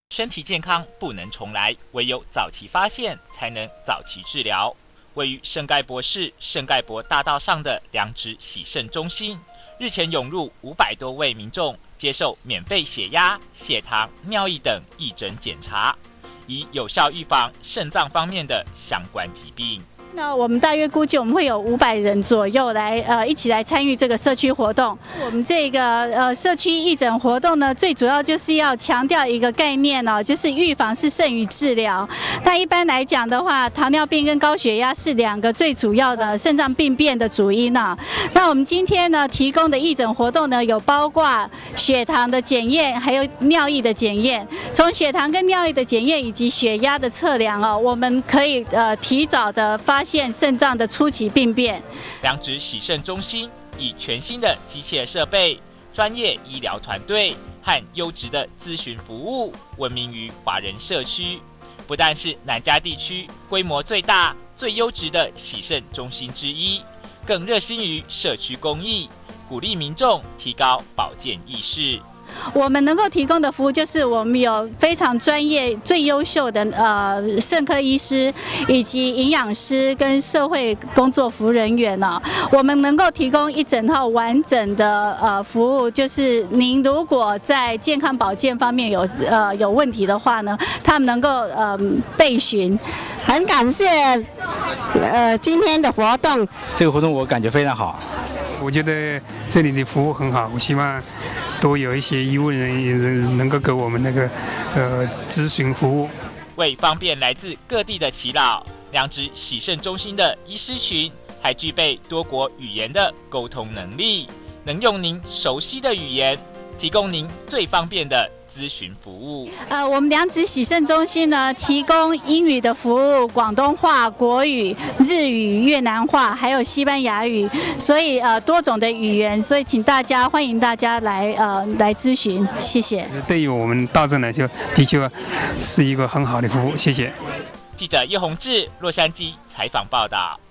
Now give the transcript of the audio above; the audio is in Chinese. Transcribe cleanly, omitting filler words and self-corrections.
身体健康不能重来，唯有早期发现才能早期治疗。位于圣盖博市圣盖博大道上的良知洗肾中心，日前涌入500多位民众接受免费血压、血糖、尿液等义诊检查，以有效预防肾脏方面的相关疾病。 那我们大约估计我们会有500人左右一起来参与这个社区活动。我们这个社区义诊活动呢，最主要就是要强调一个概念哦，就是预防是胜于治疗。那一般来讲的话，糖尿病跟高血压是2个最主要的肾脏病变的主因啊。那我们今天呢提供的义诊活动呢，有包括血糖的检验，还有尿液的检验。从血糖跟尿液的检验以及血压的测量哦，我们可以提早的发现肾脏的初期病变。 良知洗肾中心以全新的机械设备、专业医疗团队和优质的咨询服务，闻名于华人社区。不但是南加地区规模最大、最优质的洗肾中心之一，更热心于社区公益，鼓励民众提高保健意识。 我们能够提供的服务就是我们有非常专业、最优秀的肾科医师，以及营养师跟社会工作服务人员呢。我们能够提供一整套完整的服务，就是您如果在健康保健方面有问题的话呢，他们能够备询。 很感谢今天的活动， 这个活动我感觉非常好。 我觉得这里的服务很好，我希望多有一些医务人员能够给我们那个咨询服务。 为方便来自各地的耆老，良知洗肾中心的医师群还具备多国语言的沟通能力，能用您熟悉的语言提供您最方便的咨询服务。 我们良知洗肾中心呢，提供英语的服务、广东话、国语、日语、越南话，还有西班牙语，所以多种的语言，所以欢迎大家来咨询，谢谢。 对于我们大众来说，的确是一个很好的服务，谢谢。 记者叶宏志，洛杉矶采访报道。